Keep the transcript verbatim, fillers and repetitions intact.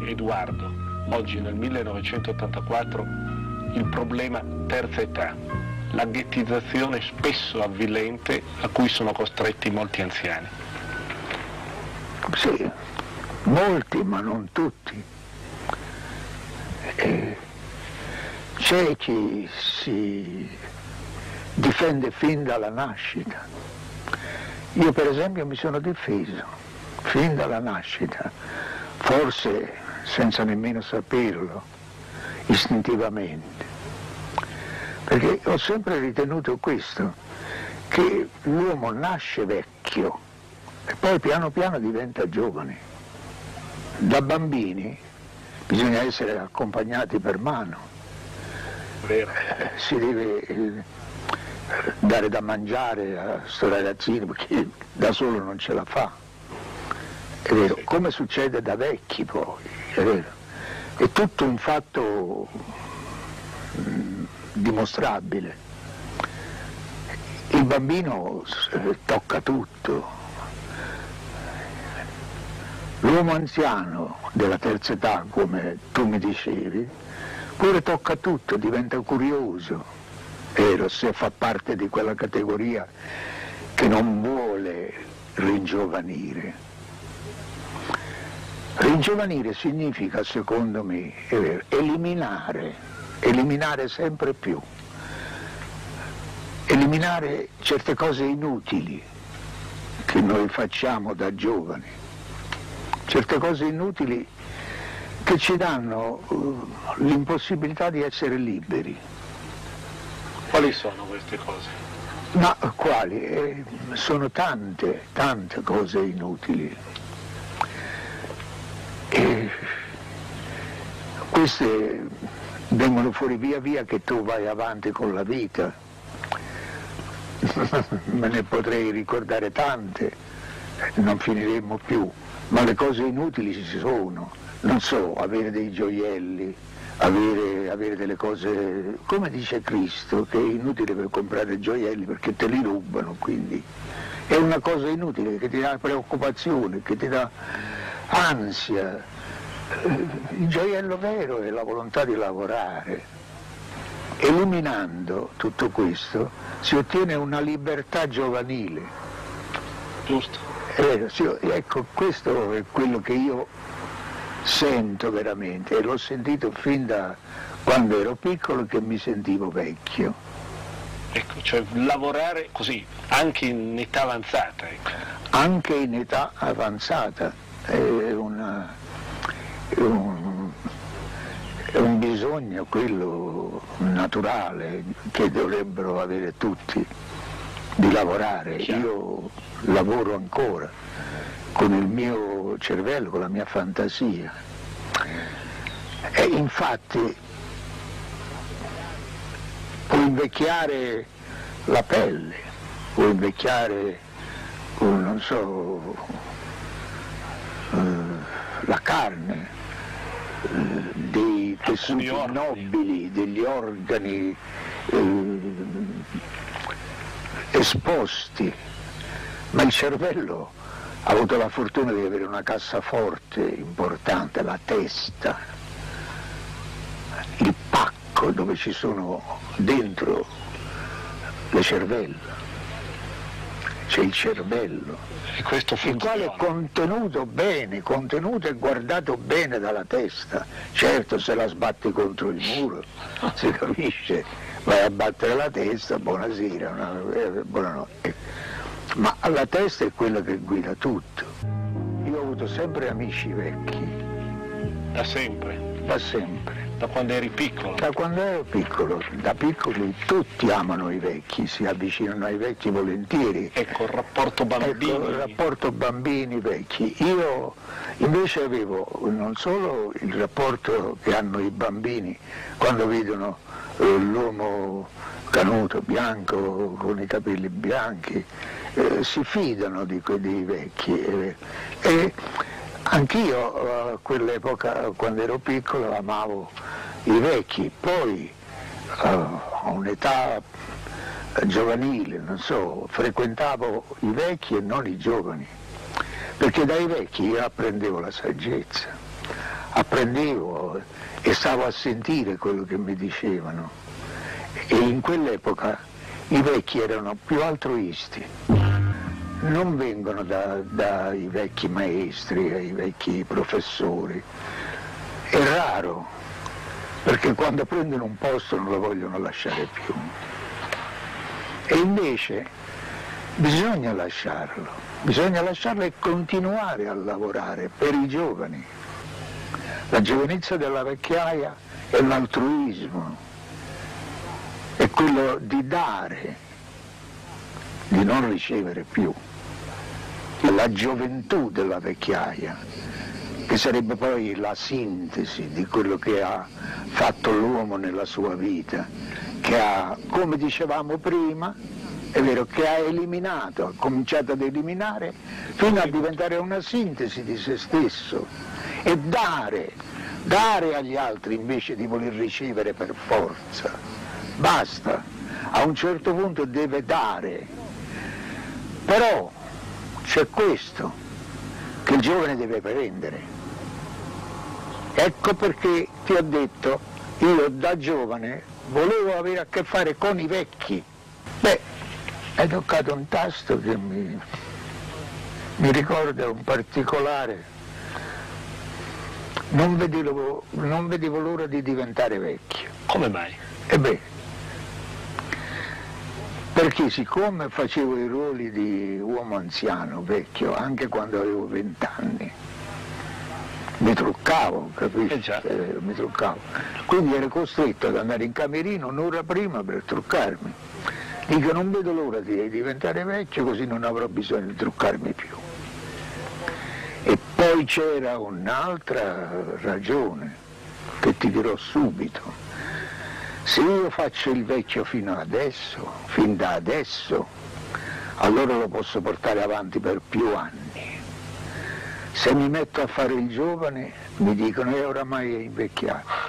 Edoardo, oggi nel millenovecentottantaquattro, il problema terza età, la ghettizzazione spesso avvilente a cui sono costretti molti anziani. Sì, molti ma non tutti. Eh, c'è chi si difende fin dalla nascita. Io per esempio mi sono difeso fin dalla nascita, forse senza nemmeno saperlo, istintivamente, perché ho sempre ritenuto questo, che l'uomo nasce vecchio e poi piano piano diventa giovane. Da bambini bisogna essere accompagnati per mano, Vero. Eh, si deve eh, dare da mangiare a sto ragazzino perché da solo non ce la fa, è vero, come succede da vecchi poi, è vero, è tutto un fatto mh, dimostrabile. Il bambino eh, tocca tutto, l'uomo anziano della terza età, come tu mi dicevi, pure tocca tutto, diventa curioso, è vero, se fa parte di quella categoria che non vuole ringiovanire. Ringiovanire significa, secondo me, è vero, eliminare, eliminare sempre più, eliminare certe cose inutili che noi facciamo da giovani, certe cose inutili che ci danno uh, l'impossibilità di essere liberi. Quali sono queste cose? Ma quali? Eh, sono tante, tante cose inutili. E queste vengono fuori via via che tu vai avanti con la vita. Me ne potrei ricordare tante, non finiremmo più, ma le cose inutili ci sono. Non so, avere dei gioielli, avere, avere delle cose, come dice Cristo, che è inutile per comprare gioielli perché te li rubano, quindi è una cosa inutile che ti dà preoccupazione, che ti dà ansia. Il gioiello vero è la volontà di lavorare. Eliminando tutto questo si ottiene una libertà giovanile. Giusto. È vero, sì, ecco, questo è quello che io sento veramente, e l'ho sentito fin da quando ero piccolo che mi sentivo vecchio. Ecco, cioè lavorare così, anche in età avanzata. Ecco. Anche in età avanzata è, una, è, un, è un bisogno, quello naturale, che dovrebbero avere tutti, di lavorare. Io lavoro ancora con il mio cervello, con la mia fantasia. E infatti può invecchiare la pelle, può invecchiare, oh, non so, uh, la carne, uh, dei tessuti nobili, degli organi uh, esposti, ma il cervello ha avuto la fortuna di avere una cassaforte importante, la testa, il pacco dove ci sono dentro le cervella, c'è il cervello, E questo il quale è contenuto bene, contenuto e guardato bene dalla testa. Certo, se la sbatti contro il muro, si capisce, vai a battere la testa, buonasera, una, buonanotte. Ma la testa è quella che guida tutto. Io ho avuto sempre amici vecchi. Da sempre? Da sempre. Da quando eri piccolo? Da quando ero piccolo. Da piccoli tutti amano i vecchi, si avvicinano ai vecchi volentieri. Ecco, il rapporto bambini. Ecco, il rapporto bambini-vecchi. Io invece avevo non solo il rapporto che hanno i bambini quando vedono eh, l'uomo canuto, bianco, con i capelli bianchi, eh, si fidano di quelli vecchi. Eh, e anch'io a quell'epoca, quando ero piccolo, amavo i vecchi, poi eh, a un'età giovanile, non so, frequentavo i vecchi e non i giovani, perché dai vecchi io apprendevo la saggezza, apprendevo e stavo a sentire quello che mi dicevano. E in quell'epoca i vecchi erano più altruisti, non vengono da, dai vecchi maestri, ai vecchi professori. È raro, perché quando prendono un posto non lo vogliono lasciare più. E invece bisogna lasciarlo, bisogna lasciarlo e continuare a lavorare per i giovani. La giovinezza della vecchiaia è l'altruismo, è quello di dare, di non ricevere più. È la gioventù della vecchiaia, che sarebbe poi la sintesi di quello che ha fatto l'uomo nella sua vita, che ha, come dicevamo prima, è vero, che ha eliminato, ha cominciato ad eliminare fino a diventare una sintesi di se stesso e dare, dare agli altri invece di voler ricevere per forza. Basta, a un certo punto deve dare, però c'è questo, che il giovane deve prendere. Ecco perché ti ho detto, io da giovane volevo avere a che fare con i vecchi. Beh, hai toccato un tasto che mi, mi ricorda un particolare. Non vedevo, non vedevo l'ora di diventare vecchio. Come mai? E beh, perché siccome facevo i ruoli di uomo anziano, vecchio, anche quando avevo vent'anni, mi truccavo, capisci? Eh già. Eh, mi truccavo. Quindi ero costretto ad andare in camerino un'ora prima per truccarmi. Dico, non vedo l'ora di diventare vecchio, così non avrò bisogno di truccarmi più. E poi c'era un'altra ragione che ti dirò subito. Se io faccio il vecchio fino adesso, fin da adesso, allora lo posso portare avanti per più anni. Se mi metto a fare il giovane, mi dicono, e oramai è invecchiato.